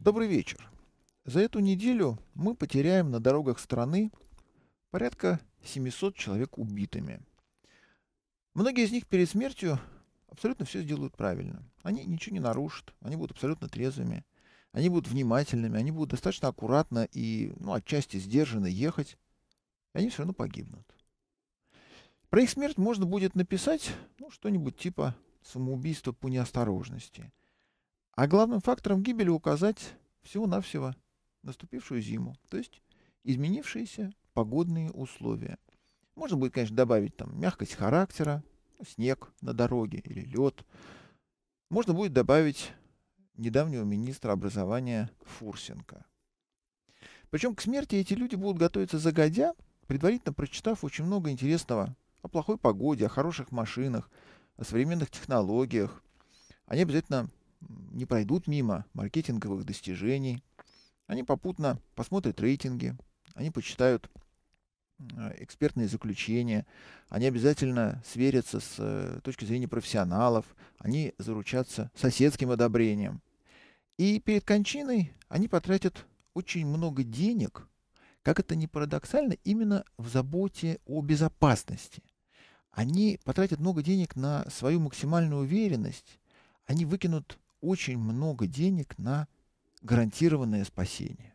Добрый вечер. За эту неделю мы потеряем на дорогах страны порядка 700 человек убитыми. Многие из них перед смертью абсолютно все сделают правильно. Они ничего не нарушат, они будут абсолютно трезвыми, они будут внимательными, они будут достаточно аккуратно и, отчасти сдержанно ехать, и они все равно погибнут. Про их смерть можно будет написать, что-нибудь типа самоубийства по неосторожности. А главным фактором гибели указать всего-навсего наступившую зиму, то есть изменившиеся погодные условия. Можно будет, конечно, добавить там мягкость характера, снег на дороге или лед. Можно будет добавить недавнего министра образования Фурсенко. Причем к смерти эти люди будут готовиться загодя, предварительно прочитав очень много интересного о плохой погоде, о хороших машинах, о современных технологиях. Они обязательно не пройдут мимо маркетинговых достижений. Они попутно посмотрят рейтинги, они почитают экспертные заключения, они обязательно сверятся с точки зрения профессионалов, они заручатся соседским одобрением. И перед кончиной они потратят очень много денег, как это ни парадоксально, именно в заботе о безопасности. Они потратят много денег на свою максимальную уверенность, они выкинут очень много денег на гарантированное спасение.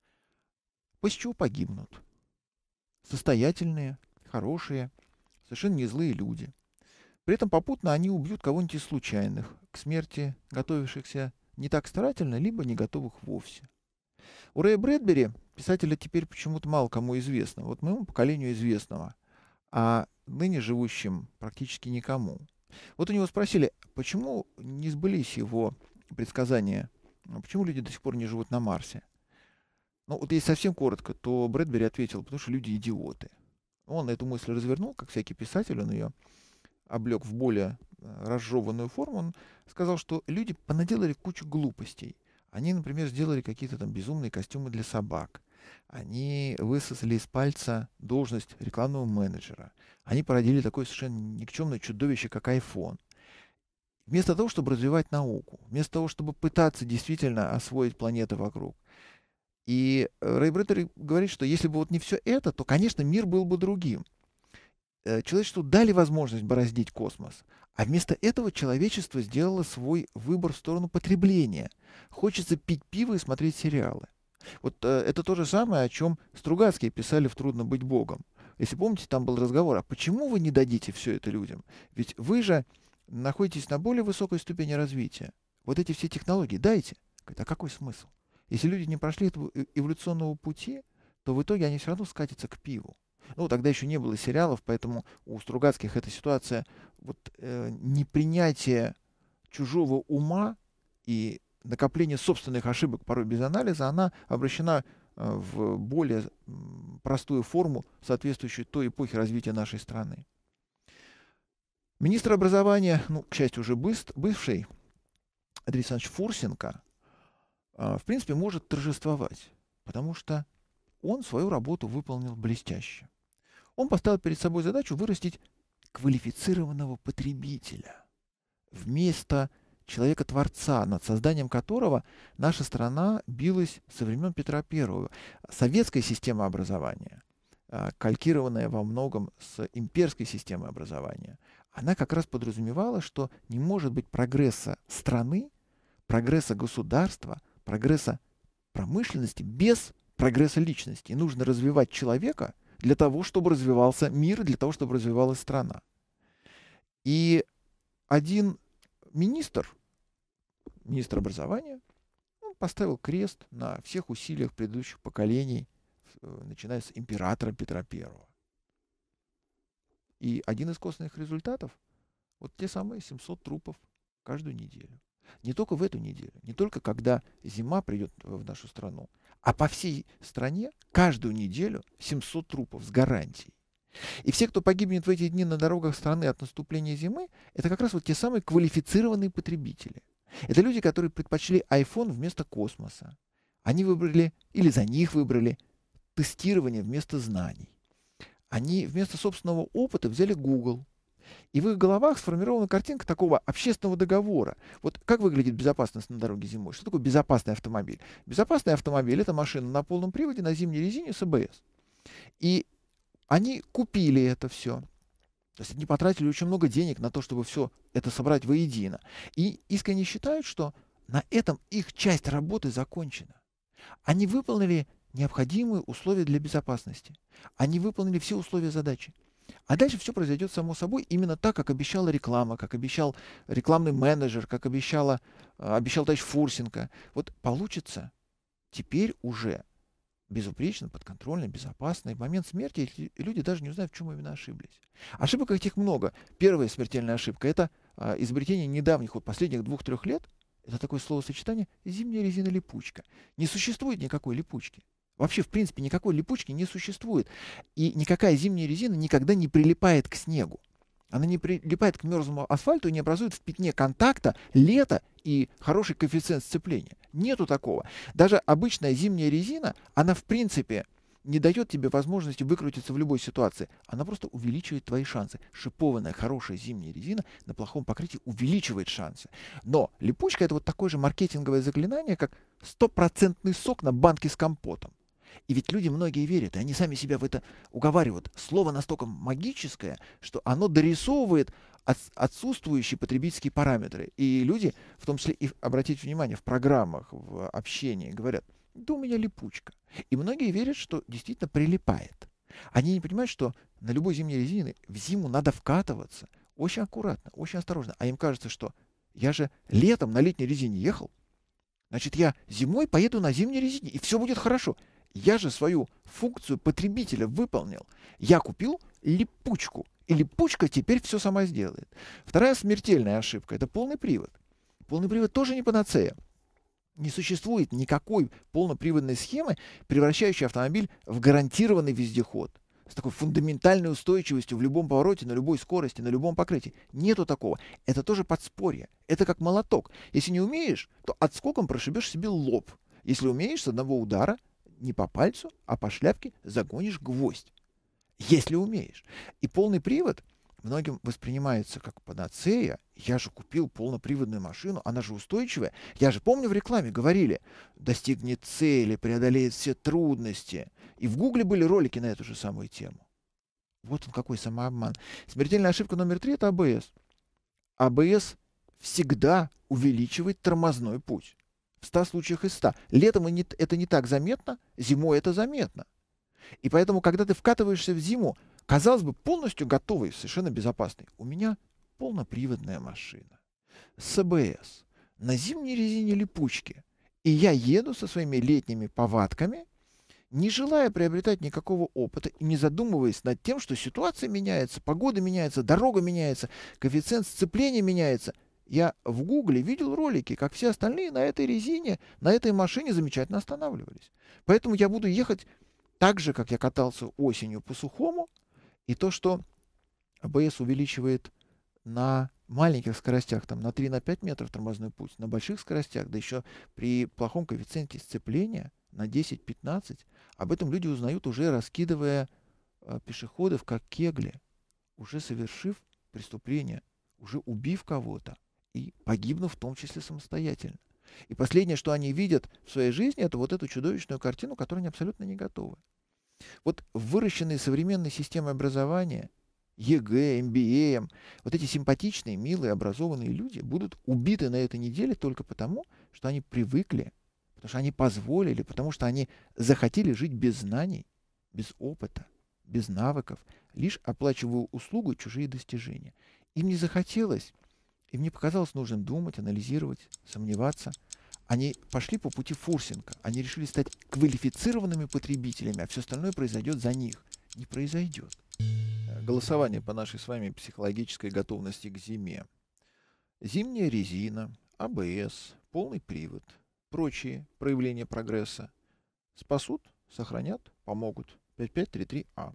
После чего погибнут. Состоятельные, хорошие, совершенно не злые люди. При этом попутно они убьют кого-нибудь из случайных, к смерти готовившихся не так старательно, либо не готовых вовсе. У Рэя Брэдбери, писателя теперь почему-то мало кому известно, вот моему поколению известного, а ныне живущим практически никому. Вот у него спросили, почему не сбылись его предсказания, почему люди до сих пор не живут на Марсе. Ну, вот если совсем коротко, то Брэдбери ответил, потому что люди идиоты. Он эту мысль развернул, как всякий писатель, он ее облег в более разжеванную форму. Он сказал, что люди понаделали кучу глупостей. Они, например, сделали какие-то там безумные костюмы для собак. Они высосали из пальца должность рекламного менеджера. Они породили такое совершенно никчемное чудовище, как iPhone. Вместо того, чтобы развивать науку, вместо того, чтобы пытаться действительно освоить планеты вокруг. И Рэй Брэдбери говорит, что если бы вот не все это, то, конечно, мир был бы другим. Человечеству дали возможность бороздить космос, а вместо этого человечество сделало свой выбор в сторону потребления. Хочется пить пиво и смотреть сериалы. Вот это то же самое, о чем Стругацкие писали в «Трудно быть Богом». Если помните, там был разговор, а почему вы не дадите все это людям? Ведь вы же находитесь на более высокой ступени развития. Вот эти все технологии дайте. Говорит, а какой смысл? Если люди не прошли этого эволюционного пути, то в итоге они все равно скатятся к пиву. Ну, тогда еще не было сериалов, поэтому у Стругацких эта ситуация непринятие чужого ума и накопление собственных ошибок, порой без анализа, она обращена в более простую форму, соответствующую той эпохе развития нашей страны. Министр образования, к счастью, уже бывший, Андрей Александрович Фурсенко, в принципе, может торжествовать, потому что он свою работу выполнил блестяще. Он поставил перед собой задачу вырастить квалифицированного потребителя вместо человека-творца, над созданием которого наша страна билась со времен Петра I. Советская система образования, калькированная во многом с имперской системой образования, она как раз подразумевала, что не может быть прогресса страны, прогресса государства, прогресса промышленности без прогресса личности. И нужно развивать человека для того, чтобы развивался мир, для того, чтобы развивалась страна. И один министр образования, поставил крест на всех усилиях предыдущих поколений, начиная с императора Петра I. И один из косвенных результатов — вот те самые 700 трупов каждую неделю. Не только в эту неделю, не только когда зима придет в нашу страну, а по всей стране каждую неделю 700 трупов с гарантией. И все, кто погибнет в эти дни на дорогах страны от наступления зимы, это как раз вот те самые квалифицированные потребители. Это люди, которые предпочли iPhone вместо космоса. Они выбрали, или за них выбрали, тестирование вместо знаний. Они вместо собственного опыта взяли Google. И в их головах сформирована картинка такого общественного договора. Вот как выглядит безопасность на дороге зимой? Что такое безопасный автомобиль? Безопасный автомобиль — это машина на полном приводе, на зимней резине с АБС. И они купили это все. То есть они потратили очень много денег на то, чтобы все это собрать воедино. И искренне считают, что на этом их часть работы закончена. Они выполнили необходимые условия для безопасности. Они выполнили все условия задачи. А дальше все произойдет само собой именно так, как обещала реклама, как обещал рекламный менеджер, как обещал товарищ Фурсенко. Вот получится теперь уже безупречно, подконтрольно, безопасно. И в момент смерти эти люди даже не узнают, в чем именно ошиблись. Ошибок этих много. Первая смертельная ошибка — это изобретение недавних, вот последних 2-3 лет. Это такое словосочетание «зимняя резина-липучка». Не существует никакой липучки. Вообще, в принципе, никакой липучки не существует. И никакая зимняя резина никогда не прилипает к снегу. Она не прилипает к мерзлому асфальту и не образует в пятне контакта лето и хороший коэффициент сцепления. Нету такого. Даже обычная зимняя резина, она в принципе не дает тебе возможности выкрутиться в любой ситуации. Она просто увеличивает твои шансы. Шипованная хорошая зимняя резина на плохом покрытии увеличивает шансы. Но липучка — это вот такое же маркетинговое заклинание, как 100% сок на банке с компотом. И ведь люди многие верят, и они сами себя в это уговаривают. Слово настолько магическое, что оно дорисовывает отсутствующие потребительские параметры. И люди, в том числе и, обратите внимание, в программах, в общении говорят: да у меня липучка. И многие верят, что действительно прилипает. Они не понимают, что на любой зимней резине в зиму надо вкатываться очень аккуратно, очень осторожно. А им кажется, что я же летом на летней резине ехал, значит, я зимой поеду на зимней резине, и все будет хорошо. Я же свою функцию потребителя выполнил. Я купил липучку, и липучка теперь все сама сделает. Вторая смертельная ошибка — это полный привод. Полный привод тоже не панацея. Не существует никакой полноприводной схемы, превращающей автомобиль в гарантированный вездеход с такой фундаментальной устойчивостью в любом повороте, на любой скорости, на любом покрытии. Нету такого. Это тоже подспорье. Это как молоток. Если не умеешь, то отскоком прошибешь себе лоб. Если умеешь, с одного удара не по пальцу, а по шляпке загонишь гвоздь. Если умеешь. И полный привод многим воспринимается как панацея. Я же купил полноприводную машину, она же устойчивая. Я же помню, в рекламе говорили: достигнет цели, преодолеет все трудности. И в Гугле были ролики на эту же самую тему. Вот он какой самообман. Смертельная ошибка номер 3 — это АБС. АБС всегда увеличивает тормозной путь. В 100 случаях из 100. Летом это не так заметно, зимой это заметно. И поэтому, когда ты вкатываешься в зиму, казалось бы, полностью готовый, совершенно безопасный. У меня полноприводная машина с АБС на зимней резине липучки. И я еду со своими летними повадками, не желая приобретать никакого опыта и не задумываясь над тем, что ситуация меняется, погода меняется, дорога меняется, коэффициент сцепления меняется. Я в Гугле видел ролики, как все остальные на этой резине, на этой машине замечательно останавливались. Поэтому я буду ехать так же, как я катался осенью по сухому. И то, что АБС увеличивает на маленьких скоростях, там, на 3-5 метров тормозной путь, на больших скоростях, да еще при плохом коэффициенте сцепления на 10-15, об этом люди узнают, уже раскидывая пешеходов как кегли, уже совершив преступление, уже убив кого-то и погибнув в том числе самостоятельно. И последнее, что они видят в своей жизни, это вот эту чудовищную картину, к которой они абсолютно не готовы. Вот выращенные современной системой образования, ЕГЭ, МБА, вот эти симпатичные, милые, образованные люди будут убиты на этой неделе только потому, что они привыкли, потому что они позволили, потому что они захотели жить без знаний, без опыта, без навыков, лишь оплачивая услугу чужие достижения. Им не захотелось, им не показалось нужным думать, анализировать, сомневаться. Они пошли по пути Фурсенко. Они решили стать квалифицированными потребителями, а все остальное произойдет за них. Не произойдет. Голосование по нашей с вами психологической готовности к зиме. Зимняя резина, АБС, полный привод, прочие проявления прогресса спасут, сохранят, помогут. 5533А.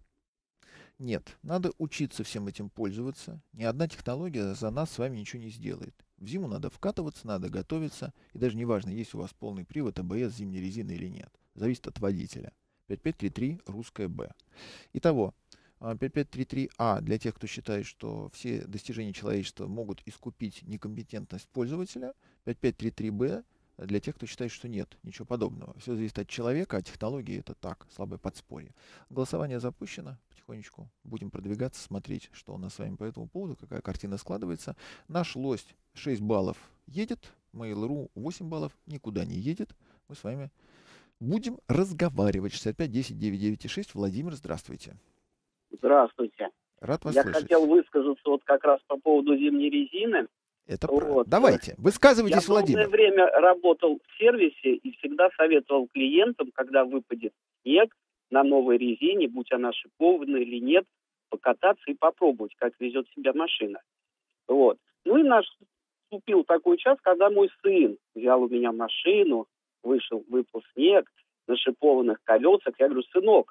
Нет, надо учиться всем этим пользоваться. Ни одна технология за нас с вами ничего не сделает. В зиму надо вкатываться, надо готовиться. И даже не важно, есть у вас полный привод, АБС, зимней резины или нет. Зависит от водителя. 5533, русская Б. Итого, 5533А для тех, кто считает, что все достижения человечества могут искупить некомпетентность пользователя. 5533Б для тех, кто считает, что нет, ничего подобного. Все зависит от человека, а технологии это так, слабое подспорье. Голосование запущено. Потихонечку будем продвигаться, смотреть, что у нас с вами по этому поводу, какая картина складывается. Наш лось 6 баллов едет, Mail.ru 8 баллов никуда не едет. Мы с вами будем разговаривать. 65 10 996. Владимир, здравствуйте. Здравствуйте. Рад вас Я слышать. хотел высказаться вот как раз по поводу зимней резины. Это Вот. Давайте, Я высказывайтесь, долгое Владимир. время работал в сервисе и всегда советовал клиентам, когда выпадет снег на новой резине, будь она шипованная или нет, покататься и попробовать, как везет себя машина. Вот. Ну и наступил такой час, когда мой сын взял у меня машину, выпал снег на шипованных колесах. Я говорю: сынок,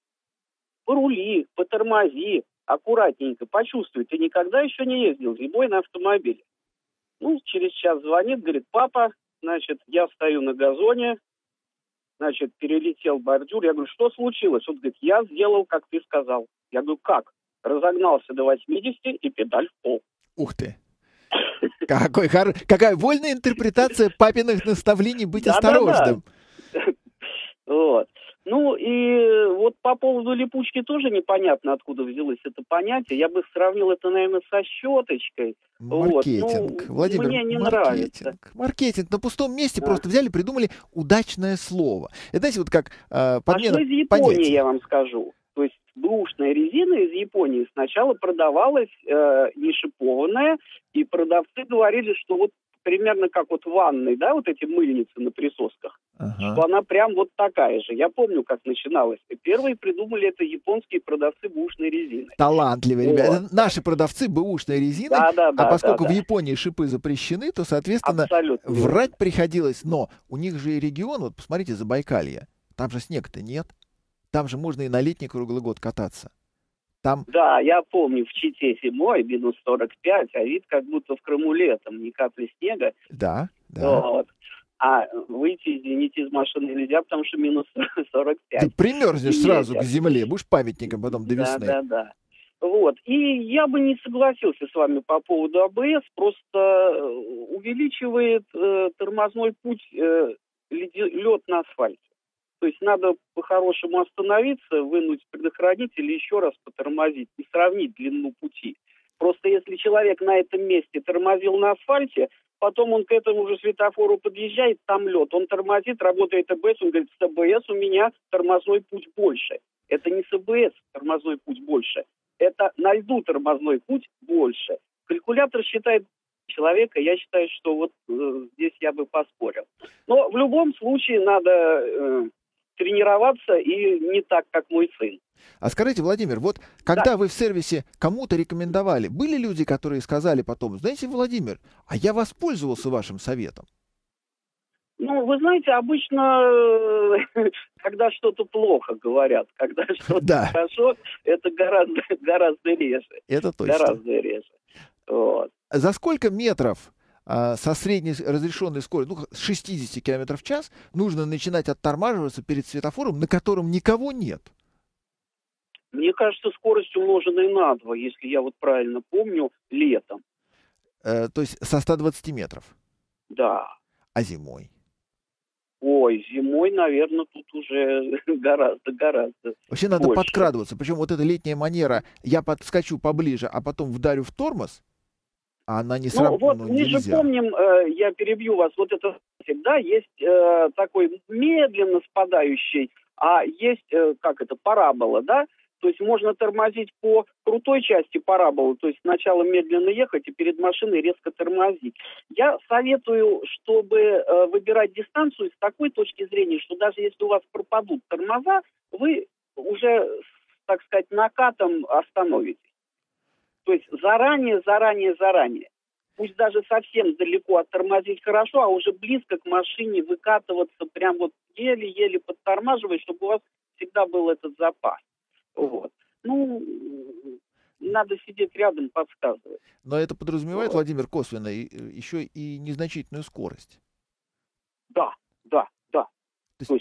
порули, потормози, аккуратненько, почувствуй. Ты никогда еще не ездил зимой на автомобиле. Ну, через час звонит, говорит: папа, значит, я стою на газоне, значит, перелетел бордюр. Я говорю: что случилось? Он говорит: я сделал, как ты сказал. Я говорю: как? Разогнался до 80 и педаль в пол. Ух ты. Какая вольная интерпретация папиных наставлений быть осторожным. Вот. Ну и вот по поводу липучки тоже непонятно, откуда взялось это понятие. Я бы сравнил это, наверное, со щеточкой. Маркетинг. Вот. Ну, Владимир, мне не нравится. Маркетинг. На пустом месте просто взяли, придумали удачное слово. Это, знаете, вот как подмена Пошло из Японии, понятия. я вам скажу. То есть бэушная резина из Японии сначала продавалась не шипованная, и продавцы говорили, что вот примерно как вот в ванной, да, вот эти мыльницы на присосках, что она прям вот такая же. Я помню, как начиналось. Первые придумали это японские продавцы бэушной резины. Талантливые ребята. Это наши продавцы бэушной резины. Да, поскольку в Японии шипы запрещены, то, соответственно, абсолютно врать приходилось. Но у них же и регион, вот посмотрите, Забайкалье, там же снега-то нет. Там же можно и на летний круглый год кататься. Там... Да, я помню, в Чите зимой минус 45, а вид как будто в Крыму летом, ни капли снега. Да. Вот. А выйти, извините, из машины нельзя, потому что минус 45. Ты примерзнешь сразу к земле, будешь памятником потом до весны. Да. Вот. И я бы не согласился с вами по поводу АБС, просто увеличивает тормозной путь лед на асфальте. То есть надо по-хорошему остановиться, вынуть предохранитель и еще раз потормозить и сравнить длину пути. Просто если человек на этом месте тормозил на асфальте, потом он к этому же светофору подъезжает, там лед, он тормозит, работает АБС, он говорит: с АБС у меня тормозной путь больше. Это не с АБС тормозной путь больше, это на льду тормозной путь больше. Калькулятор считает человека, я считаю, что вот здесь я бы поспорил. Но в любом случае надо тренироваться и не так, как мой сын. А скажите, Владимир, вот когда вы в сервисе кому-то рекомендовали, были люди, которые сказали потом: знаете, Владимир, а я воспользовался вашим советом? Ну, вы знаете, обычно, когда что-то плохо говорят, когда что-то хорошо, это гораздо реже. Это точно. Гораздо реже. Вот. За сколько метров со средней разрешенной скоростью, с 60 км в час, нужно начинать оттормаживаться перед светофором, на котором никого нет? Мне кажется, скорость умноженная на 2, если я вот правильно помню, летом. То есть со 120 метров? Да. А зимой? Ой, зимой, наверное, тут уже гораздо. Вообще надо подкрадываться. Причем вот эта летняя манера: я подскочу поближе, а потом вдарю в тормоз, а она не сработает. Вот мы же помним, я перебью вас, вот это всегда есть такой медленно спадающий, а есть, парабола, да? То есть можно тормозить по крутой части параболы, то есть сначала медленно ехать и перед машиной резко тормозить. Я советую, чтобы выбирать дистанцию с такой точки зрения, что даже если у вас пропадут тормоза, вы уже, так сказать, накатом остановитесь. То есть заранее. Пусть даже совсем далеко оттормозить хорошо, а уже близко к машине выкатываться, прям вот еле-еле подтормаживать, чтобы у вас всегда был этот запас. Вот. Ну, надо сидеть рядом, подсказывать. Но это подразумевает, Владимир, косвенно еще и незначительную скорость. Да. То есть вот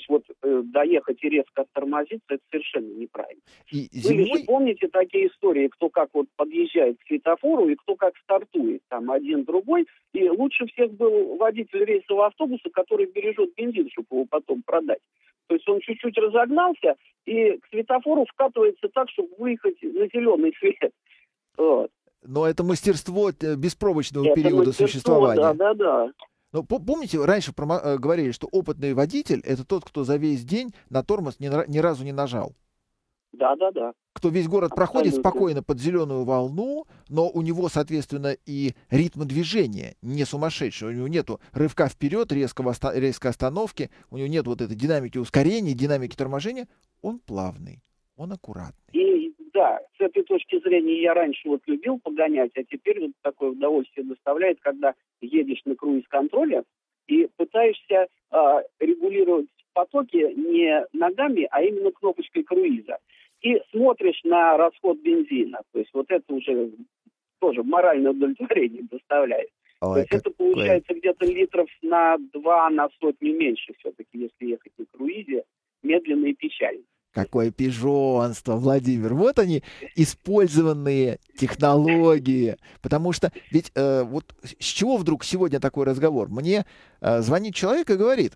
доехать и резко оттормозиться, это совершенно неправильно. И Были же, зимой... помните, такие истории, кто как вот подъезжает к светофору и кто как стартует, там один другой. И лучше всех был водитель рейсового автобуса, который бережет бензин, чтобы его потом продать. То есть он чуть-чуть разогнался и к светофору вкатывается так, чтобы выехать на зеленый свет. Вот. Но это мастерство беспробочного Это периода мастерство, существования. да. Но помните, раньше говорили, что опытный водитель — это тот, кто за весь день на тормоз ни разу не нажал. Да. Кто весь город проходит Абсолютно. спокойно под зеленую волну, но у него, соответственно, и ритм движения не сумасшедший. У него нету рывка вперед, резкой остановки, у него нет вот этой динамики ускорения, динамики торможения. Он плавный, он аккуратный. И да, с этой точки зрения я раньше вот любил погонять, а теперь вот такое удовольствие доставляет, когда едешь на круиз-контроле и пытаешься регулировать потоки не ногами, а именно кнопочкой круиза. И смотришь на расход бензина. То есть вот это уже тоже моральное удовлетворение доставляет. Ой, То есть это получается где-то литров на 2 на сотню меньше все-таки, если ехать на круизе, медленно и печально. Какое пижонство, Владимир. Вот они, использованные технологии. Потому что ведь вот с чего вдруг сегодня такой разговор? Мне звонит человек и говорит: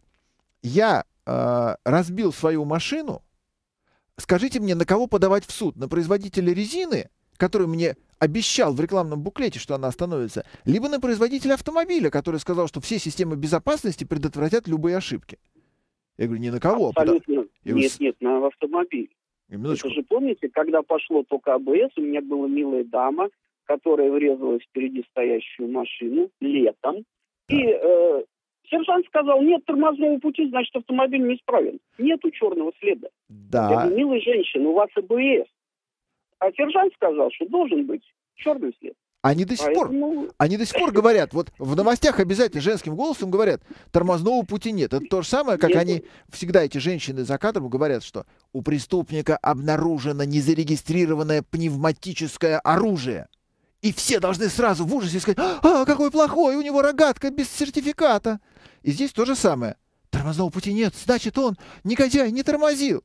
я разбил свою машину, скажите мне, на кого подавать в суд? На производителя резины, который мне обещал в рекламном буклете, что она остановится, либо на производителя автомобиля, который сказал, что все системы безопасности предотвратят любые ошибки? Я говорю, ни на кого. Абсолютно. Нет, на автомобиль. Минуточку. Это же помните, когда пошло только АБС, у меня была милая дама, которая врезалась впереди стоящую машину летом. Да. И сержант сказал, нет тормозного пути, значит автомобиль неисправен. Нету черного следа. Да. Я говорю, милая женщина, у вас АБС. А сержант сказал, что должен быть черный след. Они до сих пор говорят, вот в новостях обязательно женским голосом говорят, тормозного пути нет. Это то же самое, как они всегда, эти женщины за кадром, говорят, что у преступника обнаружено незарегистрированное пневматическое оружие. И все должны сразу в ужасе сказать, какой плохой, у него рогатка без сертификата. И здесь то же самое. Тормозного пути нет, значит он, негодяй, не тормозил.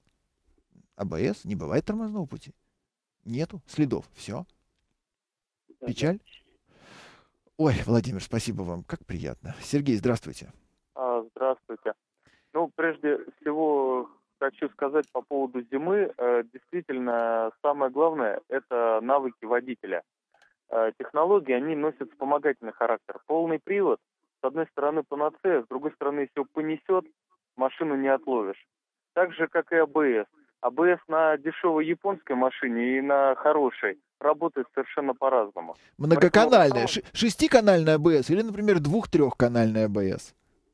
АБС, не бывает тормозного пути. Нету следов, все. Печаль? Ой, Владимир, спасибо вам, как приятно. Сергей, здравствуйте. Здравствуйте. Ну, прежде всего, хочу сказать по поводу зимы. Действительно, самое главное – это навыки водителя. Технологии, они носят вспомогательный характер. Полный привод, с одной стороны, панацея, с другой стороны, если его понесет, машину не отловишь. Так же, как и АБС. АБС на дешевой японской машине и на хорошей работает совершенно по-разному. Многоканальная, шестиканальная АБС или, например, двух-трехканальная АБС?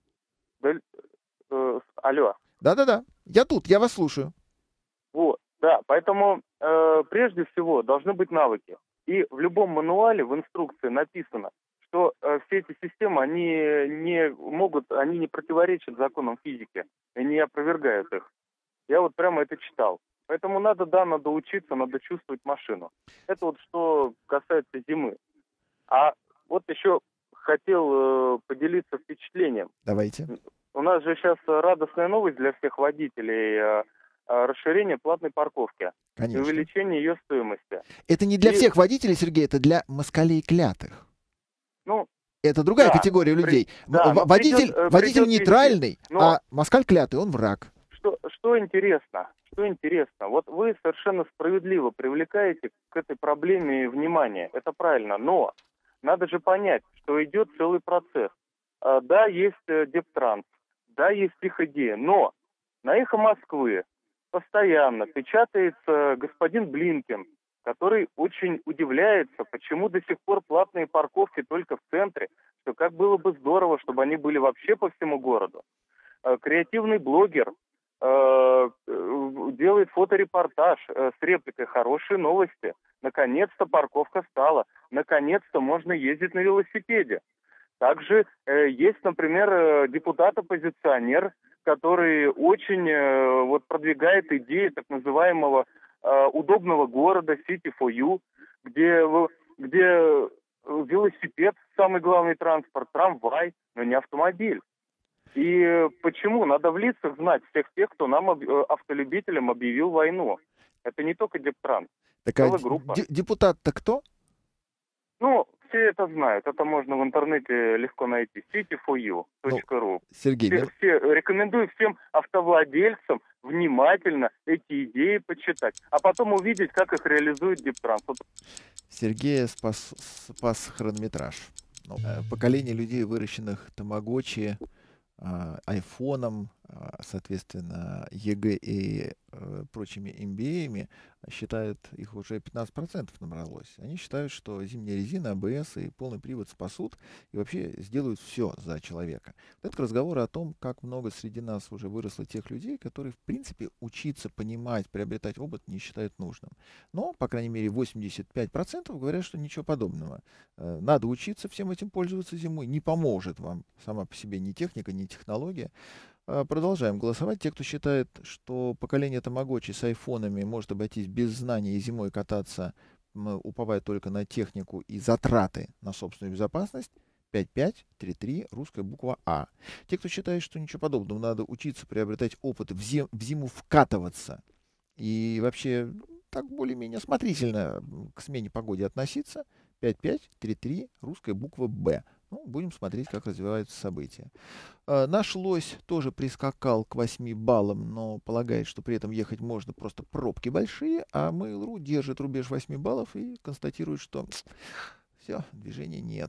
Алло. Да-да-да, я тут, я вас слушаю. Вот, да, поэтому прежде всего должны быть навыки. И в любом мануале, в инструкции написано, что все эти системы, они не противоречат законам физики и не опровергают их. Я вот прямо это читал. Поэтому надо учиться, надо чувствовать машину. Это вот что касается зимы. А вот еще хотел поделиться впечатлением. Давайте. У нас же сейчас радостная новость для всех водителей. Расширение платной парковки. Конечно. И увеличение ее стоимости. Это не для всех водителей, Сергей, это для москалей клятых. Ну, это другая категория людей. Водитель нейтральный, а москаль клятый, он враг. Что интересно? Вот вы совершенно справедливо привлекаете к этой проблеме внимание. Это правильно. Но надо же понять, что идет целый процесс. Да, есть Дептранс, да, есть Техидея, но на «Эхо Москвы» постоянно печатается господин Блинкин, который очень удивляется, почему до сих пор платные парковки только в центре, что как было бы здорово, чтобы они были вообще по всему городу. Креативный блогер делает фоторепортаж с репликой «Хорошие новости». Наконец-то парковка стала. Наконец-то можно ездить на велосипеде. Также есть, например, депутат-оппозиционер, который очень продвигает идеи так называемого удобного города City for You, где велосипед самый главный транспорт, трамвай, но не автомобиль. И почему? Надо в лицах знать всех тех, кто нам, автолюбителям, объявил войну. Это не только Дептранс, Так, целая группа. депутат-то кто? Ну, все это знают. Это можно в интернете легко найти. cityforyou.ru. Сергей, Рекомендую всем автовладельцам внимательно эти идеи почитать, а потом увидеть, как их реализует Дептранс. Сергея спас хронометраж. Поколение людей, выращенных тамагочи, айфоном, соответственно, ЕГЭ и прочими MBA-ями, считают, их уже 15% набралось. Они считают, что зимняя резина, АБС и полный привод спасут и вообще сделают все за человека. Это разговор о том, как много среди нас уже выросло тех людей, которые, в принципе, учиться, понимать, приобретать опыт не считают нужным. Но, по крайней мере, 85% говорят, что ничего подобного. Надо учиться всем этим пользоваться зимой. Не поможет вам сама по себе ни техника, ни технология. Продолжаем голосовать. Те, кто считает, что поколение тамагочи с айфонами может обойтись без знаний и зимой кататься, уповая только на технику и затраты на собственную безопасность, 5533, русская буква А. Те, кто считает, что ничего подобного, надо учиться приобретать опыт, в зиму вкатываться и вообще так более-менее осмотрительно к смене погоды относиться, 5533, русская буква Б. Ну, будем смотреть, как развиваются события. Наш лось тоже прискакал к 8 баллам, но полагает, что при этом ехать можно, просто пробки большие, а Mail.ru держит рубеж 8 баллов и констатирует, что все, движения нет.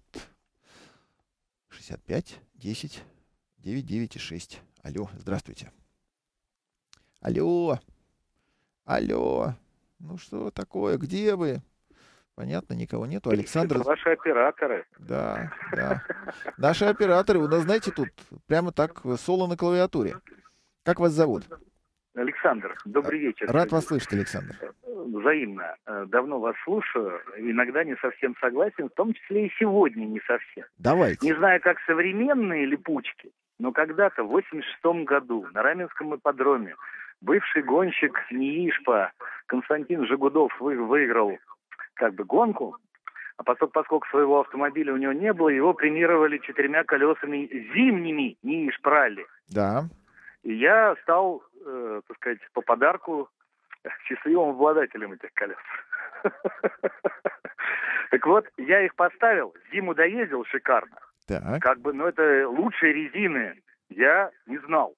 65, 10, 9, 9 и 6. Алло, здравствуйте. Алло, алло, ну что такое, где вы? Понятно, никого нету. Александр... Это ваши операторы. Да, да. Наши операторы. У нас, знаете, тут прямо так соло на клавиатуре. Как вас зовут? Александр, добрый вечер. Рад вас слышать, Александр. Взаимно. Давно вас слушаю. Иногда не совсем согласен, в том числе и сегодня не совсем. Давайте. Не знаю, как современные липучки, но когда-то в 86 году на Раменском ипподроме бывший гонщик НИИшпа Константин Жигудов выиграл гонку, а поскольку своего автомобиля у него не было, его премировали 4 колесами зимними НИИшпа-ралли. Да. И я стал, по подарку счастливым обладателем этих колес. Так вот, я их поставил, зиму доездил шикарно. Так. Это лучшие резины я не знал.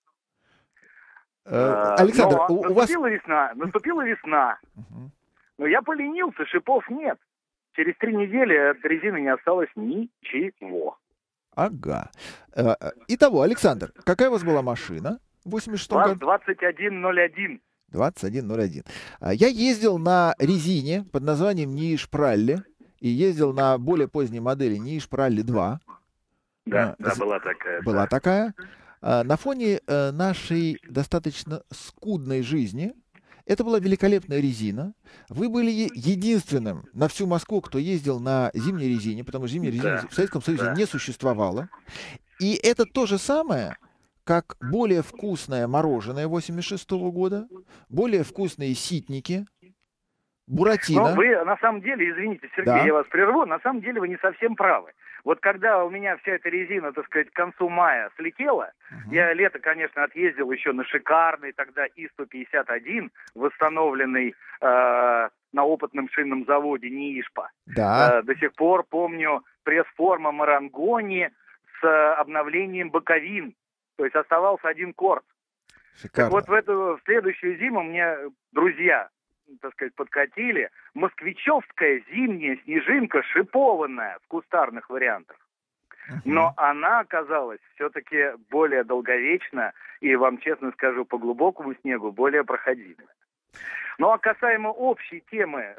Александр, у вас... Наступила весна. Угу. Но я поленился, шипов нет. Через 3 недели от резины не осталось ничего. Ага. Итого, Александр, какая у вас была машина в 86-м году? 2101. 2101. Я ездил на резине под названием НИИшпа-ралли и ездил на более поздней модели НИИшпа-ралли 2. Да, была такая. Была такая. На фоне нашей достаточно скудной жизни это была великолепная резина. Вы были единственным на всю Москву, кто ездил на зимней резине, потому что зимней резины в Советском Союзе не существовало. И это то же самое, как более вкусное мороженое 86-го года, более вкусные ситники, буратино. Но вы, на самом деле, извините, Сергей, да. Я вас прерву, на самом деле вы не совсем правы. Вот когда у меня вся эта резина, к концу мая слетела, я лето, конечно, отъездил еще на шикарный тогда И-151, восстановленный на опытном шинном заводе НИИшпа. Да. До сих пор помню пресс-форма Марангони с обновлением боковин. То есть оставался один корт. Шикарно. Так вот в следующую зиму мне друзья, подкатили москвичевская зимняя снежинка шипованная в кустарных вариантах. Но она оказалась все-таки более долговечна и, вам честно скажу, по глубокому снегу более проходимая. Ну а касаемо общей темы,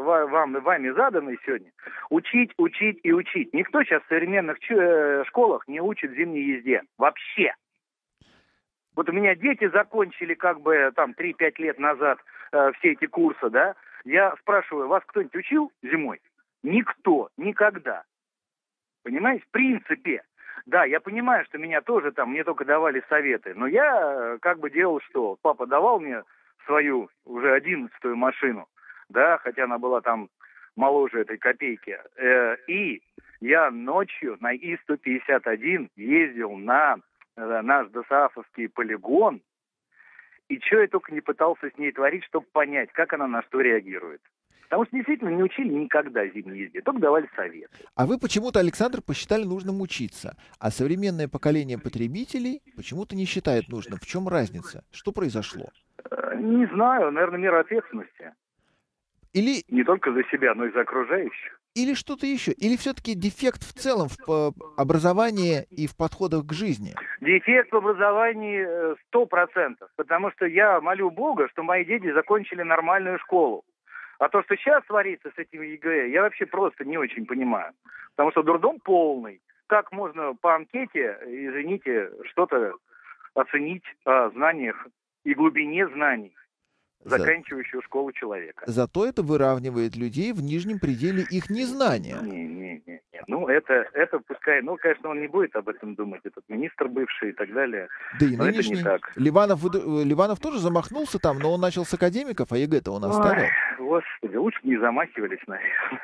вами заданной сегодня, учить и учить. Никто сейчас в современных школах не учит зимней езде. Вообще. Вот у меня дети закончили 3-5 лет назад все эти курсы, да. Я спрашиваю, вас кто-нибудь учил зимой? Никто, никогда. Понимаете, в принципе. Да, я понимаю, что меня тоже мне только давали советы, но я делал что? Папа давал мне свою уже 11-ю машину, да, хотя она была моложе этой копейки. И я ночью на И-151 ездил на наш ДОСААФовский полигон, и что я только не пытался с ней творить, чтобы понять, как она на что реагирует. Потому что действительно не учили никогда зимней езде, только давали советы. А вы почему-то, Александр, посчитали нужным учиться, а современное поколение потребителей почему-то не считает нужным. В чем разница? Что произошло? Не знаю, наверное, мера ответственности. Или Не только за себя, но и за окружающих. Или что-то еще? Или все-таки дефект в целом в образовании и в подходах к жизни? Дефект в образовании 100%. Потому что я молю Бога, что мои дети закончили нормальную школу. А то, что сейчас творится с этим ЕГЭ, я вообще просто не очень понимаю. Потому что дурдом полный. Как можно по анкете, извините, что-то оценить о знаниях и глубине знаний заканчивающего школу человека? Зато это выравнивает людей в нижнем пределе их незнания. Не. Ну, это пускай, ну, конечно, он не будет об этом думать, этот министр бывший и так далее. Да и но нынешний. это не так. Ливанов тоже замахнулся там, но он начал с академиков, а ЕГЭ-то он оставил. Ой, господи, лучше не замахивались, наверное.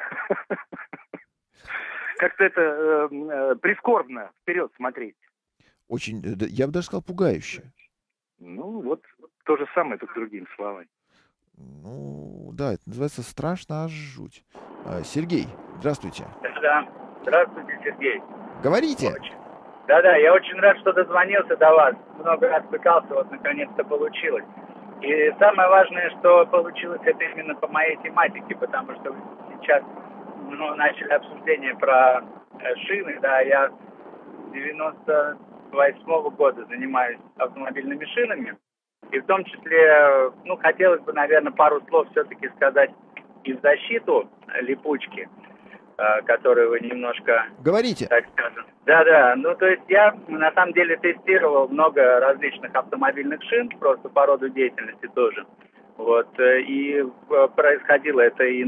Как-то это прискорбно вперед смотреть. Очень, я бы даже сказал, пугающе. Ну, вот то же самое, только другими словами. Ну, да, это называется страшно аж жуть. Сергей, здравствуйте. Да, здравствуйте, Сергей. Говорите. Да, я очень рад, что дозвонился до вас. Много раз пытался, вот наконец-то получилось. И самое важное, что получилось это именно по моей тематике, потому что сейчас начали обсуждение про шины, да, я с 98-го года занимаюсь автомобильными шинами, и в том числе, хотелось бы, наверное, пару слов все-таки сказать и в защиту липучки, которую вы немножко... Говорите. Так скажем. Да, то есть я на самом деле тестировал много различных автомобильных шин, просто по роду деятельности тоже. Вот, и происходило это и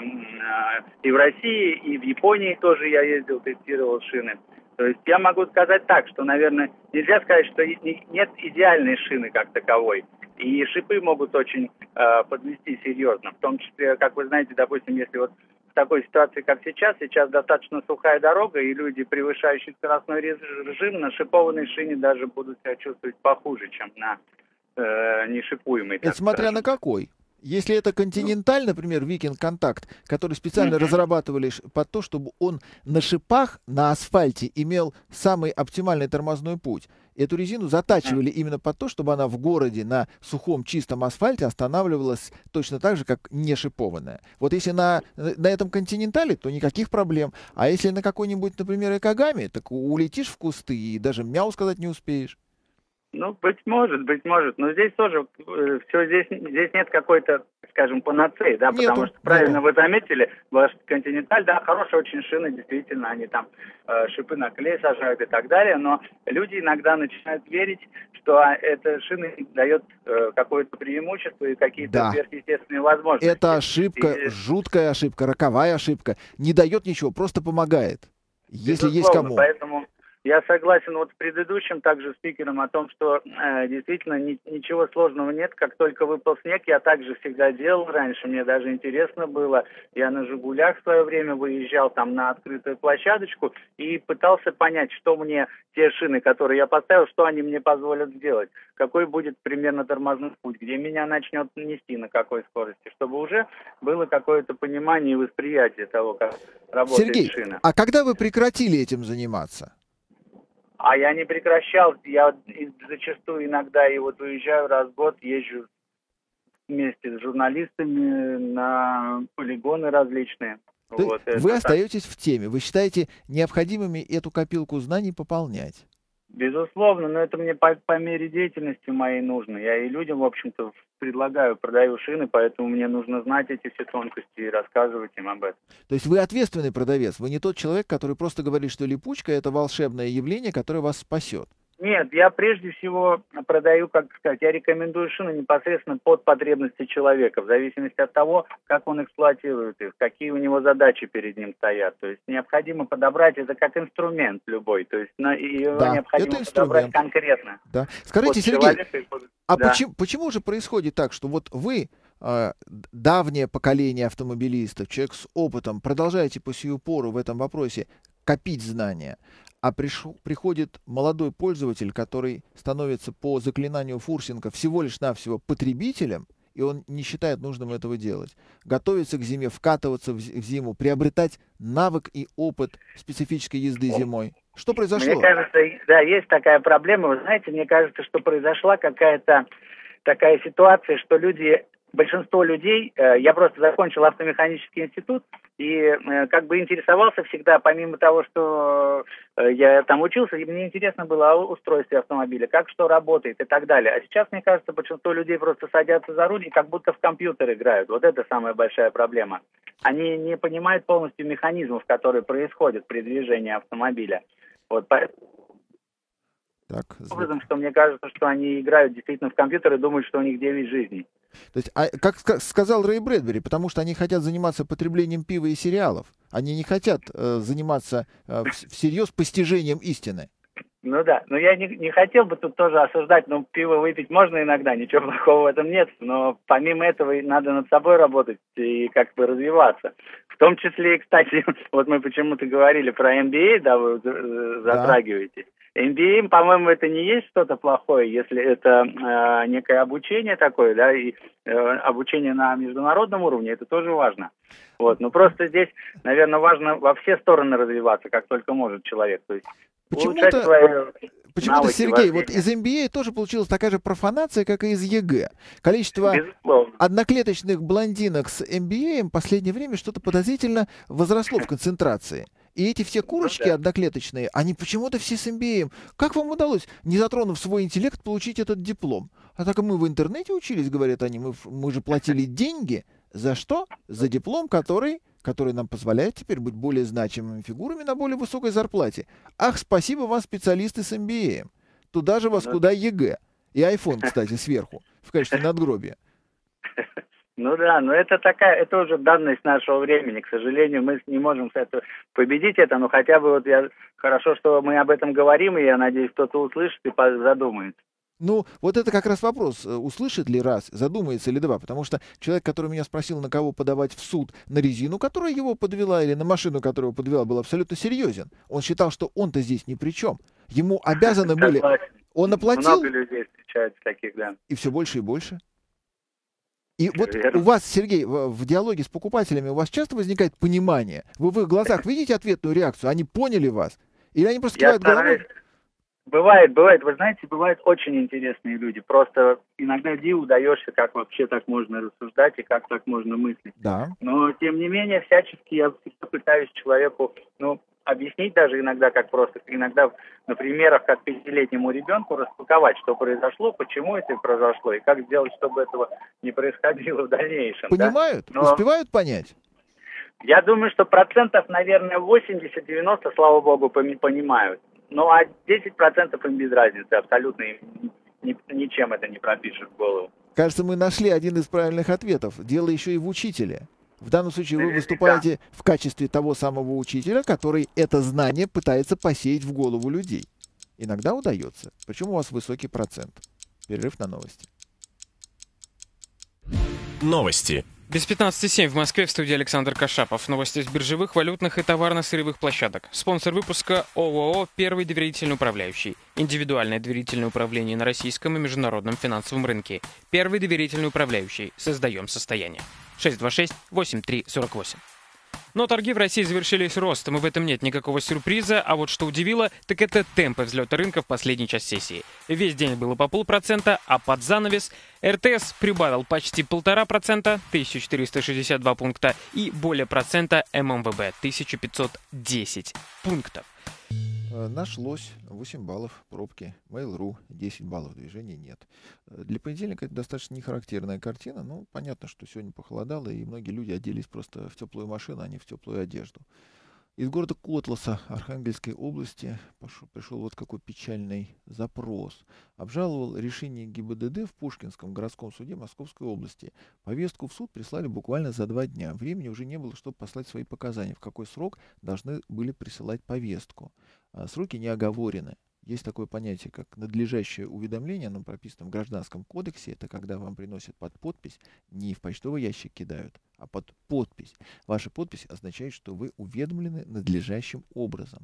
в России, и в Японии тоже я ездил, тестировал шины. То есть я могу сказать так, что, наверное, нельзя сказать, что нет идеальной шины как таковой. И шипы могут очень подвести серьезно. В том числе, как вы знаете, допустим, если вот в такой ситуации, как сейчас достаточно сухая дорога, и люди, превышающие скоростной режим, на шипованной шине даже будут себя чувствовать похуже, чем на нешипуемой. Это смотря на какой. Если это континенталь, например, Викинг Контакт, который специально разрабатывали под то, чтобы он на шипах, на асфальте имел самый оптимальный тормозной путь. Эту резину затачивали именно под то, чтобы она в городе на сухом чистом асфальте останавливалась точно так же, как не шипованная. Вот если на этом континентале, то никаких проблем. А если на какой-нибудь, например, Экогаме, так улетишь в кусты и даже мяу сказать не успеешь. Быть может. Но здесь тоже здесь нет какой-то, скажем, панацеи, да, потому что правильно вы заметили, ваш Континенталь, да, хорошие очень шины, действительно, они там шипы на клей сажают и так далее, но люди иногда начинают верить, что эта шина дает какое-то преимущество и какие-то сверхъестественные возможности. Это ошибка, жуткая ошибка, роковая ошибка, не дает ничего, просто помогает, если есть кому. Поэтому я согласен с предыдущим также спикером о том, что действительно ничего сложного нет. Как только выпал снег, я также всегда делал раньше. Мне даже интересно было. Я на «Жигулях» в свое время выезжал там на открытую площадочку и пытался понять, что мне те шины, которые я поставил, что они мне позволят сделать. Какой будет примерно тормозной путь, где меня начнет нести, на какой скорости. Чтобы уже было какое-то понимание и восприятие того, как работает Сергей, шина. А когда вы прекратили этим заниматься? А я не прекращал, я зачастую иногда и уезжаю раз в год, езжу вместе с журналистами на полигоны различные. Вы остаетесь в теме, вы считаете необходимыми эту копилку знаний пополнять? Безусловно, но это мне по мере деятельности моей нужно. Я и людям, в общем-то, продаю шины, поэтому мне нужно знать эти все тонкости и рассказывать им об этом. То есть вы ответственный продавец, вы не тот человек, который просто говорит, что липучка — это волшебное явление, которое вас спасет. Нет, я прежде всего продаю, я рекомендую шины непосредственно под потребности человека, в зависимости от того, как он эксплуатирует их, какие у него задачи перед ним стоят. То есть необходимо подобрать это как инструмент любой, то есть его необходимо подобрать конкретно. Да. Скажите, Сергей, почему же происходит так, что вот вы, давнее поколение автомобилистов, человек с опытом, продолжаете по сию пору в этом вопросе копить знания, а приходит молодой пользователь, который становится по заклинанию Фурсенко всего лишь навсего потребителем, и он не считает нужным этого делать. Готовиться к зиме, вкатываться в зиму, приобретать навык и опыт специфической езды зимой. Что произошло? Мне кажется, да, есть такая проблема. Вы знаете, мне кажется, что произошла какая-то такая ситуация, что большинство людей, я просто закончил автомеханический институт и как бы интересовался всегда, помимо того, что я там учился, и мне интересно было о устройстве автомобиля, как что работает и так далее. А сейчас, мне кажется, большинство людей просто садятся за руль и как будто в компьютер играют. Вот это самая большая проблема. Они не понимают полностью механизмов, которые происходят при движении автомобиля. Вот Так, образом, что мне кажется, что они играют действительно в компьютер и думают, что у них 9 жизней. То есть, как сказал Рэй Брэдбери, потому что они хотят заниматься потреблением пива и сериалов. Они не хотят заниматься всерьез постижением истины. Ну да, но я не хотел бы тут тоже осуждать, но пиво выпить можно иногда, ничего плохого в этом нет, но помимо этого надо над собой работать и как бы развиваться. В том числе, и, кстати, вот мы почему-то говорили про MBA, да, вы затрагиваете. MBA, по-моему, это не есть что-то плохое, если это некое обучение такое, да, и обучение на международном уровне, это тоже важно. Вот, но просто здесь, наверное, важно во все стороны развиваться, как только может человек, то есть Почему-то, навыки, Сергей, вот из MBA тоже получилась такая же профанация, как и из ЕГЭ. Количество безусловно. одноклеточных блондинок с MBA в последнее время что-то подозрительно возросло в концентрации. И эти все курочки одноклеточные, они почему-то все с MBA. Как вам удалось, не затронув свой интеллект, получить этот диплом? А так мы в интернете учились, говорят они, мы же платили деньги. За что? За диплом, который нам позволяет теперь быть более значимыми фигурами на более высокой зарплате. Ах, спасибо вам, специалисты с MBA. Туда же вас, куда ЕГЭ. И iPhone, кстати, сверху, в качестве надгробия. Ну да, но это уже данность нашего времени. К сожалению, мы не можем победить это, но хотя бы хорошо, что мы об этом говорим, и я надеюсь, кто-то услышит и задумается. Ну, вот это как раз вопрос, услышит ли раз, задумается ли два, потому что человек, который меня спросил, на кого подавать в суд, на резину, которая его подвела, или на машину, которая его подвела, был абсолютно серьезен. Он считал, что он-то здесь ни при чем. Ему обязаны были... Он оплатил... Много людей встречается таких, да. И все больше и больше. И вот у вас, Сергей, в диалоге с покупателями у вас часто возникает понимание? Вы в их глазах видите ответную реакцию? Они поняли вас? Или они просто кивают головой? Бывает. Вы знаете, бывают очень интересные люди. Просто иногда диву даешься, как вообще так можно рассуждать и как так можно мыслить. Да. Но, тем не менее, всячески я всегда пытаюсь человеку, объяснить даже иногда, иногда на примерах, как 5-летнему ребенку распаковать, что произошло, почему это произошло, и как сделать, чтобы этого не происходило в дальнейшем. Понимают? Да? Успевают понять? Я думаю, что процентов, наверное, 80-90, слава богу, понимают. Ну, а 10% им без разницы, абсолютно им ничем это не пропишешь в голову. Кажется, мы нашли один из правильных ответов. Дело еще и в учителе. В данном случае вы выступаете в качестве того самого учителя, который это знание пытается посеять в голову людей. Иногда удается. Причем у вас высокий процент. Перерыв на новости. Новости. Без 15:07 в Москве, в студии Александр Кашапов. Новости с биржевых, валютных и товарно-сырьевых площадок. Спонсор выпуска ООО «Первый доверительный управляющий». Индивидуальное доверительное управление на российском и международном финансовом рынке. Первый доверительный управляющий. Создаем состояние. 626-8348. Но торги в России завершились ростом, и в этом нет никакого сюрприза. А вот что удивило, так это темпы взлета рынка в последний час сессии. Весь день было по 0,5%, а под занавес РТС прибавил почти 1,5%, 1462 пункта, и более процента ММВБ, 1510 пунктов. Нашлось 8 баллов пробки. Mail.ru 10 баллов, движения нет. Для понедельника это достаточно нехарактерная картина. Ну, понятно, что сегодня похолодало, и многие люди оделись просто в теплую машину, а не в теплую одежду. Из города Котласа Архангельской области пришел вот какой печальный запрос. Обжаловал решение ГИБДД в Пушкинском городском суде Московской области. Повестку в суд прислали буквально за 2 дня. Времени уже не было, чтобы послать свои показания. В какой срок должны были присылать повестку. Сроки не оговорены. Есть такое понятие, как надлежащее уведомление, оно прописано в Гражданском кодексе. Это когда вам приносят под подпись, не в почтовый ящик кидают, а под подпись. Ваша подпись означает, что вы уведомлены надлежащим образом.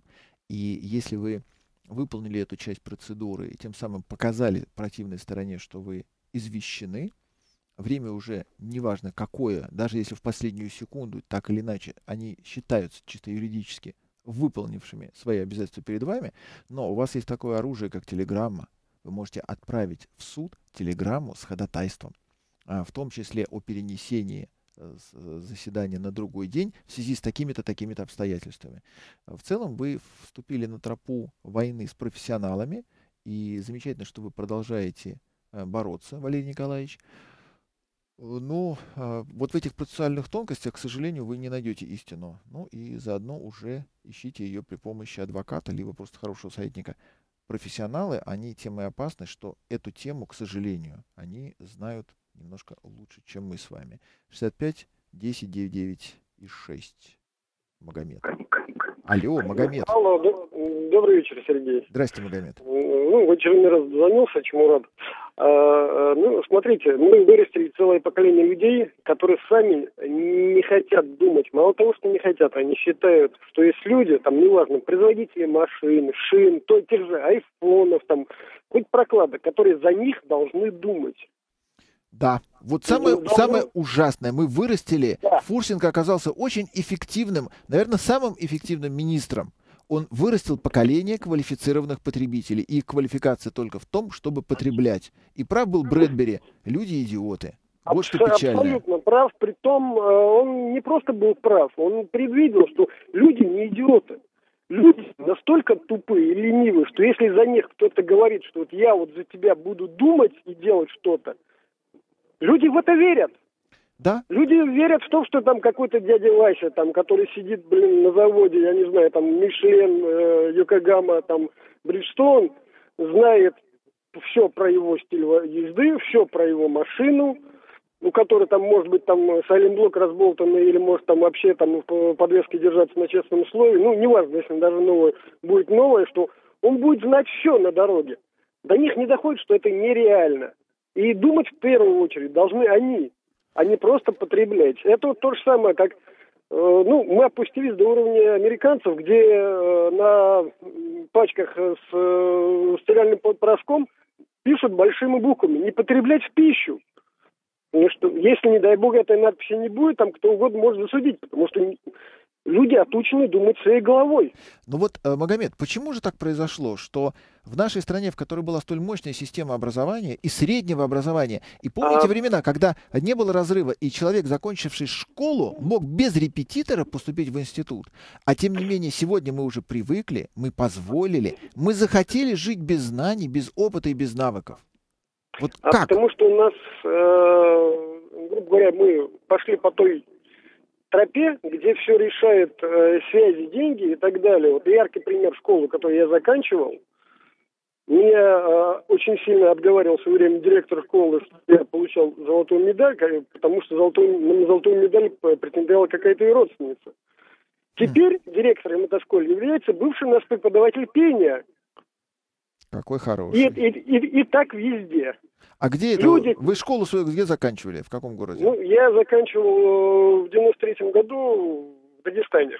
И если вы выполнили эту часть процедуры и тем самым показали противной стороне, что вы извещены, время уже неважно какое, даже если в последнюю секунду, так или иначе, они считаются чисто юридически выполнившими свои обязательства перед вами, но у вас есть такое оружие, как телеграмма. Вы можете отправить в суд телеграмму с ходатайством, в том числе о перенесении заседания на другой день в связи с такими-то, такими-то обстоятельствами. В целом вы вступили на тропу войны с профессионалами, и замечательно, что вы продолжаете бороться, Валерий Николаевич. Но вот в этих процессуальных тонкостях, к сожалению, вы не найдете истину. Ну и заодно уже ищите ее при помощи адвоката, либо просто хорошего советника. Профессионалы, они тем и опасны, что эту тему, к сожалению, они знают немножко лучше, чем мы с вами. 65 10 99 и 6. Магомед. Алло, Магомед. Алло, добрый вечер, Сергей. Здрасте, Магомед. В очередной раз дозвонился, чему рад. Смотрите, мы вырастили целое поколение людей, которые сами не хотят думать. Мало того, что не хотят, они считают, что есть люди, там, неважно, производители машин, шин, тех же айфонов, там, хоть прокладок, которые за них должны думать. Да, вот самое ужасное, мы вырастили, да. Фурсенко оказался очень эффективным, наверное, самым эффективным министром. Он вырастил поколение квалифицированных потребителей, и их квалификация только в том, чтобы потреблять. И прав был Брэдбери, люди идиоты. Вот что печально. Абсолютно прав, притом он не просто был прав, он предвидел, что люди не идиоты. Люди настолько тупые и ленивые, что если за них кто-то говорит, что вот я вот за тебя буду думать и делать что-то, люди в это верят. Да? Люди верят в то, что там какой-то дядя Вася, там, который сидит, на заводе, я не знаю, там, Мишлен, Йокогама, там, Бриджстон, знает все про его стиль езды, все про его машину, у которой там, может быть, там, сайлентблок разболтанный, или, может, там, вообще, там, в подвеске держаться на честном слове, ну, неважно, если даже будет новое, что он будет знать все на дороге. До них не доходит, что это нереально. И думать в первую очередь должны они, а не просто потреблять. Это вот то же самое, как мы опустились до уровня американцев, где на пачках с стиральным порошком пишут большими буквами «не потреблять в пищу». Потому что если, не дай бог, этой надписи не будет, там кто угодно может засудить, потому что люди отучены думать своей головой. Ну вот, Магомед, почему же так произошло, что в нашей стране, в которой была столь мощная система образования и среднего образования, и помните времена, когда не было разрыва, и человек, закончивший школу, мог без репетитора поступить в институт, а тем не менее сегодня мы уже привыкли, мы позволили, мы захотели жить без знаний, без опыта и без навыков. Вот как? Потому что у нас, грубо говоря, мы пошли по той тропе, где все решает связи, деньги и так далее. Вот яркий пример школы, которую я заканчивал, меня очень сильно отговаривал в свое время директор школы, что я получал золотую медаль, потому что на золотую медаль претендовала какая-то ее родственница. Теперь директором этой школы является бывший наш преподаватель пения. Какой хороший. И так везде. А где люди... это? Вы школу свою где заканчивали? В каком городе? Ну, я заканчивал в 93-м году в Дагестане.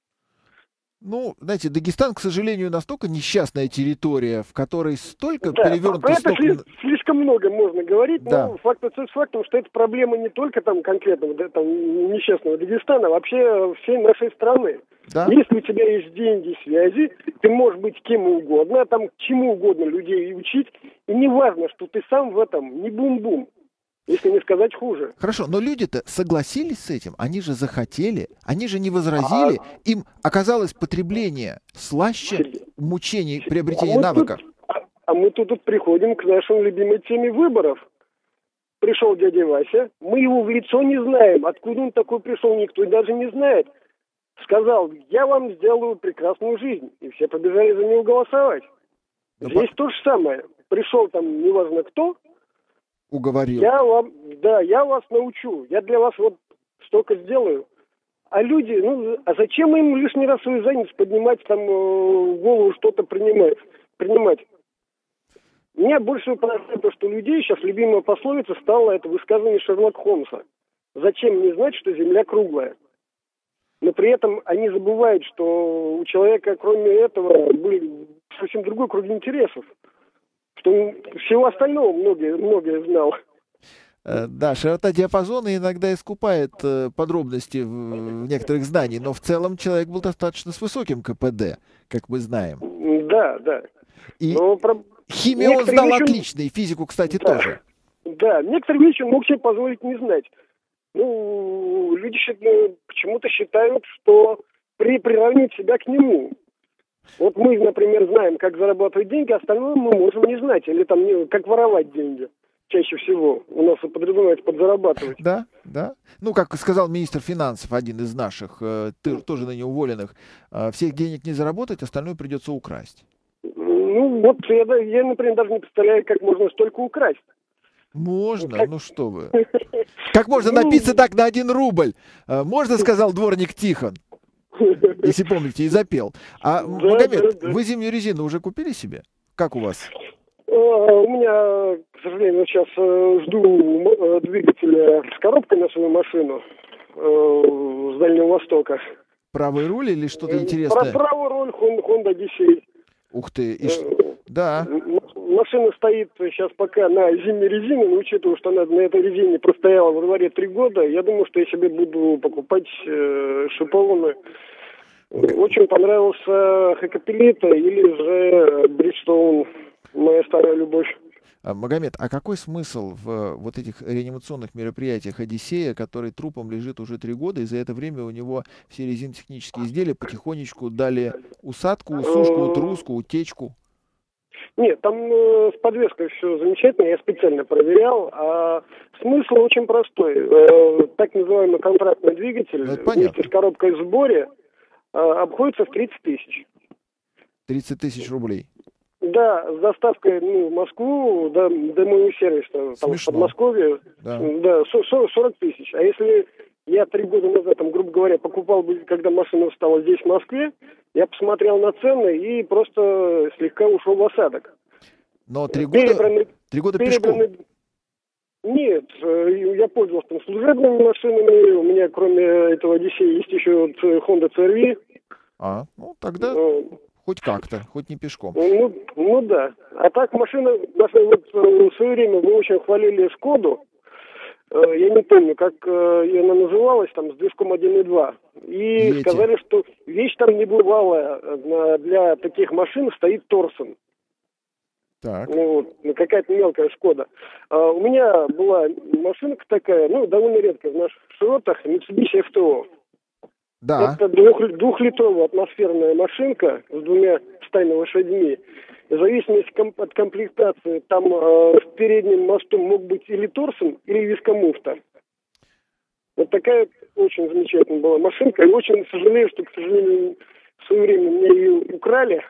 Ну, знаете, Дагестан, к сожалению, настолько несчастная территория, в которой столько перевернуто... Это слишком много можно говорить, да. Но факт с фактом, что это проблема не только там конкретного там, несчастного Дагестана, а вообще всей нашей страны. Да? Если у тебя есть деньги, связи, ты можешь быть кем угодно, там чему угодно людей учить, и не важно, что ты сам в этом не бум-бум. Если не сказать хуже. Хорошо, но люди-то согласились с этим, они же захотели, они же не возразили, им оказалось потребление слаще мучений, приобретения навыков. Мы тут приходим к нашей любимой теме выборов. Пришел дядя Вася, мы его в лицо не знаем, откуда он такой пришел, никто даже не знает. Сказал, я вам сделаю прекрасную жизнь, и все побежали за него голосовать. Здесь то же самое. Пришел там неважно кто, уговорил. Я вас научу. Я для вас вот столько сделаю. А люди, а зачем им лишний раз свою задницу поднимать, там в голову что-то принимать? Меня больше поражает то, что у людей сейчас любимая пословица стала это высказывание Шерлока Холмса. Зачем мне знать, что Земля круглая? но при этом они забывают, что у человека, кроме этого, были совсем другой круг интересов, что он всего остального многое знал. Да, широта диапазона иногда искупает подробности в некоторых знаний, но в целом человек был достаточно с высоким КПД, как мы знаем. Да, да. И Но химию он знал отлично, и физику, кстати, да, тоже. Да, некоторые вещи он мог себе позволить не знать. Ну, люди почему-то считают, что приравнивать себя к нему. Вот мы, например, знаем, как зарабатывать деньги, остальное мы можем не знать. Или там как воровать деньги. Чаще всего у нас подразумевается подзарабатывать. Да, да. Ну, как сказал министр финансов, один из наших, тоже ныне уволенных, всех денег не заработать, остальное придется украсть. Ну, вот я, например, даже не представляю, как можно столько украсть. Можно, ну что вы. Как можно напиться так на 1 рубль? Можно, сказал дворник Тихон, если помните, и запел. А, Магомед, вы зимнюю резину уже купили себе? Как у вас? У меня, к сожалению, сейчас жду двигателя с коробкой на свою машину с Дальнего Востока. Правый руль или что-то интересное? Правый руль Honda Odyssey. Ух ты, да. Машина стоит сейчас пока на зимней резине, но учитывая, что она на этой резине простояла во дворе 3 года, я думаю, что я себе буду покупать шипованную. Очень понравился Хакапелита или же Бриджстоун, моя старая любовь. Магомед, а какой смысл в вот этих реанимационных мероприятиях «Одиссея», который трупом лежит уже 3 года, и за это время у него все резинотехнические изделия потихонечку дали усадку, усушку, утруску, утечку? Нет, там с подвеской все замечательно, я специально проверял. А смысл очень простой. Так называемый контрактный двигатель вместе с коробкой в сборе обходится в 30 тысяч. 30 тысяч рублей? Да, с доставкой в Москву до моего сервиса, там, в Подмосковье, да, 40 тысяч. А если я 3 года назад, там, грубо говоря, покупал, когда машина стала здесь, в Москве, я посмотрел на цены и просто слегка ушел в осадок. Но 3 года пешком? Нет, я пользовался там служебными машинами, у меня кроме этого Odyssey есть еще Honda CR-V. Ну тогда... Хоть как-то, хоть не пешком. Ну да. А так машина вот в свое время вы очень хвалили Шкоду. Я не помню, как она называлась, там, с движком 1.2. И сказали, что вещь там небывалая. Для таких машин стоит Торсон. Так. Какая-то мелкая Шкода. У меня была машинка такая, довольно редкая в наших широтах, Mitsubishi FTO. Да. Это 2-литровая атмосферная машинка с 200 лошадьми. В зависимости от комплектации, там с передним мостом мог быть или Торсон, или вискомуфта. Вот такая очень замечательная была машинка. И очень сожалею, что, к сожалению, в свое время мне ее украли.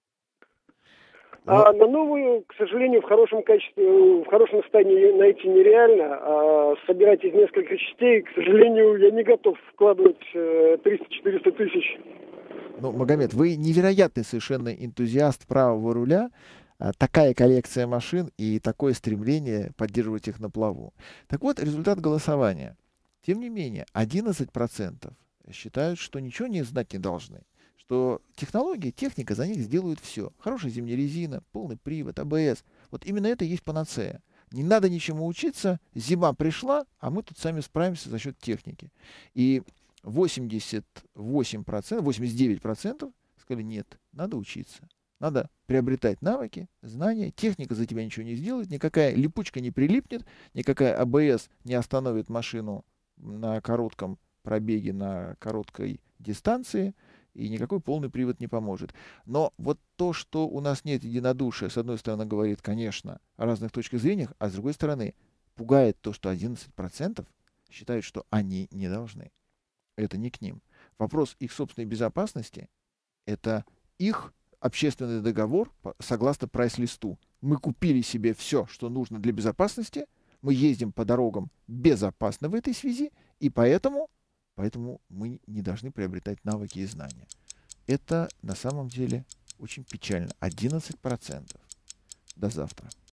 А на новую, к сожалению, в хорошем качестве, в хорошем состоянии найти нереально. А собирать из нескольких частей, к сожалению, я не готов вкладывать 300-400 тысяч. Магомед, вы невероятный совершенно энтузиаст правого руля. Такая коллекция машин и такое стремление поддерживать их на плаву. Так вот, результат голосования. Тем не менее, 11% считают, что ничего не знать не должны. Что технология, техника за них сделают все. Хорошая зимняя резина, полный привод, АБС. Вот именно это и есть панацея. Не надо ничему учиться, зима пришла, а мы тут сами справимся за счет техники. И 88%, 89% сказали, нет, надо учиться. Надо приобретать навыки, знания. Техника за тебя ничего не сделает, никакая липучка не прилипнет, никакая АБС не остановит машину на коротком пробеге, на короткой дистанции. И никакой полный привод не поможет. Но вот то, что у нас нет единодушия, с одной стороны, говорит, конечно, о разных точках зрения, а с другой стороны, пугает то, что 11% считают, что они не должны. Это не к ним. Вопрос их собственной безопасности — это их общественный договор согласно прайс-листу. Мы купили себе все, что нужно для безопасности, мы ездим по дорогам безопасно в этой связи, и поэтому мы не должны приобретать навыки и знания. Это на самом деле очень печально. 11%. До завтра.